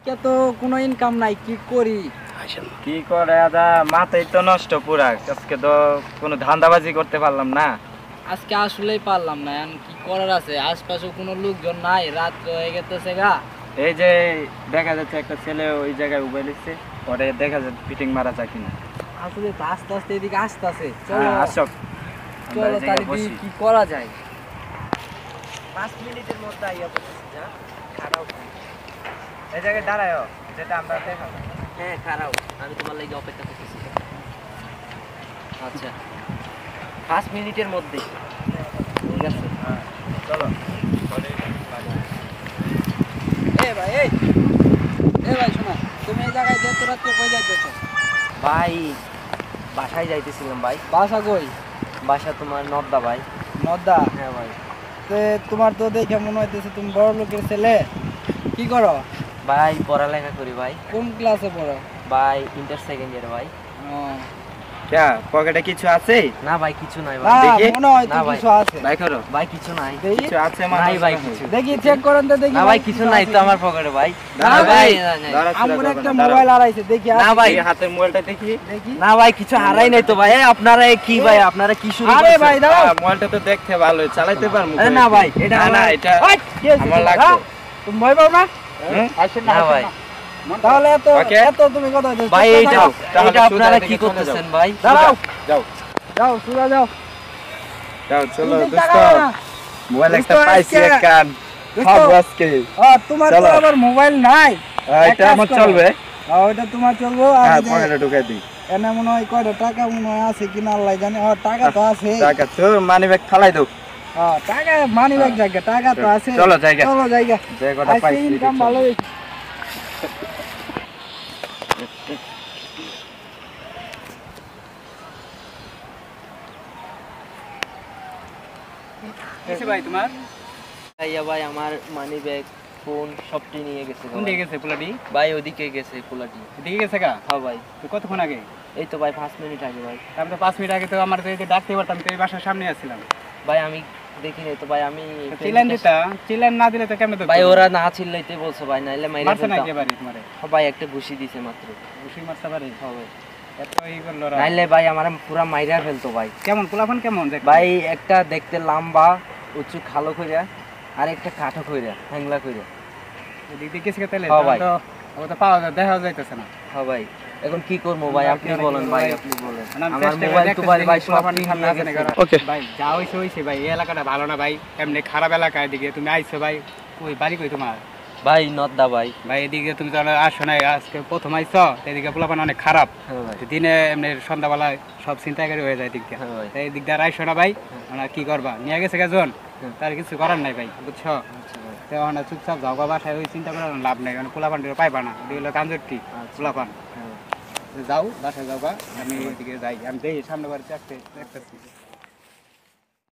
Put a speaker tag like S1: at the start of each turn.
S1: কে তো কোনো ইনকাম নাই, কি করি?
S2: কি করে দাদা, মাথাই তো নষ্ট পুরা। আজকে তো কোনো ধান্দাবাজি করতে পারলাম না।
S1: আজকে আসলেই পারলাম না, এখন কি করার আছে? আশপাশে কোনো লোকজন নাই, রাত হয়ে গেছে গা।
S2: এই যে দেখা যাচ্ছে একটা ছেলে ওই জায়গায় উবে লিখছে, পরে দেখা যাচ্ছে ফিটিং মারা যায় কিনা।
S1: আসলে তো আস্তে আস্তে এদিকে আসতেছে।
S2: চলো আসো,
S1: চলো তাহলে কি করা যায়?
S2: 5 মিনিটের মধ্যে আইয়া পড়তেছি। যা খারাপ এই জায়গায় দাঁড়ায়, যেটা আমরা দেখাবো।
S1: হ্যাঁ খারাপ, আমি তোমার লাগি অপেক্ষা করতেছি। আচ্ছা 5 মিনিটের মধ্যে ঠিক আছে।
S2: চলো।
S1: ভাই শোনো, তুমি এই জায়গায় যে তোরা তো কই যাইতেছো?
S3: ভাই বাসায় যাইতেছিলাম ভাই।
S1: বাসা কই?
S3: বাসা তোমার নদ্দা ভাই।
S1: নদ্দা?
S3: হ্যাঁ ভাই।
S1: তোমার তো দেখে মনে হইতেছে তুমি বড় লোকের ছেলে। কি করো?
S3: ভাই পড়ালেখা করি ভাই।
S1: কোন ক্লাসে পড়ো?
S3: ভাই ইন্টার সেকেন্ড ইয়ার ভাই।
S2: ক্যা পকেটে কিছু আছে?
S3: না ভাই কিছু নাই
S1: না,
S3: ভাই।
S2: দেখি।
S1: মনে হয় তো
S3: না ভাই।
S1: কিছু আছে।
S2: ভাই করো।
S3: ভাই কিছু নাই।
S1: দেখি।
S2: কিছু আছে মানে?
S3: নাই ভাই কিছু।
S1: দেখি চেক করেন তো দেখি।
S3: না ভাই কিছু নাই তো আমার পকেটে ভাই।
S1: না
S3: না
S1: ভাই,
S3: ভাই না, না।
S1: আমার একটা মোবাইল হারাইছে, দেখি
S3: না
S1: আছে
S3: ভাই।
S1: কি?
S2: হাতের মোবাইলটা দেখি।
S1: দেখি।
S3: না ভাই কিছু হারাই নাই তো ভাই। আপনারা কি ভাই, আপনারা কি শুরু
S1: আরে
S3: করছেন?
S1: ভাই দাঁড়াও।
S2: মোবাইলটা তো দেখতে ভালোই, চালাইতে পারবো।
S3: আরে না ভাই, এটা
S2: না, না,
S3: আমার-
S2: এটা
S1: ওই, কি হয়েছে?
S2: আমার লাগবে।
S1: হ্যাঁ? তুমি ভয় পাও না?
S2: হুম?
S1: আসেন না,
S3: না
S1: আসেন
S3: ভাই।
S1: না। তাহলে
S2: ওকে।
S1: এত তুমি কথা বলছো?
S3: ভাই এইটা
S2: যাও, তাহলে
S3: এটা আপনারা
S2: সোজা
S3: কি
S2: দিকে চলে
S3: করতেছেন ভাই?
S1: দাঁড়াও,
S2: যাও
S1: যাও সোজা যাও।
S2: যাও, চলো
S1: তুমি
S2: দোস্ত।
S1: তাকাও না।
S2: মোবাইল একটা
S1: দোস্ত,
S2: পাইছি
S1: আজকে-
S2: এক কান।
S1: দোস্ত,
S2: খাবো আজকে।
S1: তোমার তো
S2: চলো।
S1: আবার মোবাইল নাই। এক
S2: এটা
S1: কাজ
S2: আমার
S1: করো।
S2: চলবে।
S1: ওইটা তোমার চলবো। আর
S2: হ্যাঁ,
S1: এই যে
S2: পকেটে ঢুকাই দিই।
S1: এনে মনে হয় কয়টা টাকা মনে হয় আছে কিনা আল্লাহ জানে। টাকা তো আছে।
S2: টাকা তো মানি ব্যাগ ফালাই দাও।
S1: টাকা মানি ব্যাগ জায়গা, টাকা তো আছে।
S2: চলো জায়গা।
S1: চলো জায়গা।
S2: যে কটা
S1: আজকে
S2: পাইছি
S1: ইনকাম
S2: চলো।
S1: ভালো হয়েছে।
S4: কিসে ভাই তোমার?
S3: ভাইয়া ভাই আমার মানি ব্যাগ ফোন সবটি নিয়ে গেছে
S4: কোন দিকে গেছে পোলাটি?
S3: ভাই। ওদিকে গেছে পোলাটি।
S4: এদিকে গেছে গা?
S3: হ্যাঁ ভাই।
S4: তো কতক্ষণ আগে?
S3: এই তো ভাই 5 মিনিট আগে ভাই।
S4: আমি তো 5 মিনিট আগে তো আমার তো এই যে ডাকতে পারতাম, তো এই বাসার সামনে আসছিলাম।
S3: ভাই আমি দেখি নাই তো ভাই। আমি
S4: চিলান দিতা, চিলান না দিলে তো কেমনে তো?
S3: ভাই ওরা না চিল্লাইতে বলছে ভাই, নাইলে মাইরা
S4: মারছে না
S3: ফেলতাম।
S4: কে বাড়ি তোমারে?
S3: ভাই একটা ঘুষি দিছে মাত্র।
S4: ঘুষি মারতে পারে?
S3: হ্যাঁ ভাই।
S4: এত ই করলো ওরা।
S3: নাইলে ভাই আমার পুরা মাইরা ফেলতো ভাই।
S4: কেমন পোলাফান কেমন দেখ?
S3: ভাই একটা দেখতে লম্বা, উঁচু খালো কইরা, আর একটা কাঠো কইরা, হ্যাংলা কইরা।
S4: এদিক দিয়ে গেছে তাহলে?
S3: হ্যাঁ ভাই।
S4: তো ও তো পাওয়া যায়, দেখা যাইতেছে না।
S3: হ্যাঁ ভাই। এখন কি করবো ভাই, আপনি বলেন ভাই, আপনি বলেন।
S4: না, আমি
S3: আমার
S4: চেষ্টা করে
S3: মোবাইল তো ভাই
S4: দেখতেছি
S3: সব
S4: পোলাপান
S3: নিয়ে
S4: সামনে আছে
S3: গেছে।
S4: নাকি ওরা।
S2: ওকে।
S4: ভাই যা হইছে হইছে ভাই, এই এলাকাটা ভালো না ভাই, এমনি খারাপ এলাকা। এদিকে তুমি আইছো ভাই, কই বাড়ি কই তোমার?
S3: ভাই নদ্দা ভাই।
S4: ভাই এদিকে তুমি তো আসো নাই, আজকে প্রথম আইছো। এদিকে পোলাপান অনেক খারাপ।
S3: হ্যাঁ ভাই।
S4: দিনে এমনি সন্ধ্যাবেলায় সব চিন্তাকারী হয়ে যায় দিক দিয়ে।
S3: হ্যাঁ ভাই।
S4: তাই দিক দিয়ে আইসো না ভাই, আমরা কি করবা, নিয়ে গেছে গেজন, তার কিছু করার নাই ভাই, বুঝছো?
S3: আচ্ছা ভাই।
S4: তো আমরা চুপচাপ যাও বা বাসায়, ওই চিন্তা করার লাভ নাই, কারণ পোলাপান পাইবা না, এগুলো কাঞ্জরটি পোলাপান।
S3: হ্যাঁ ভাই।
S4: যাও বাসায় যাও বা, আমি এদিকে যাই, আমি দেখি সামনে বাড়িতে দেখতেছি।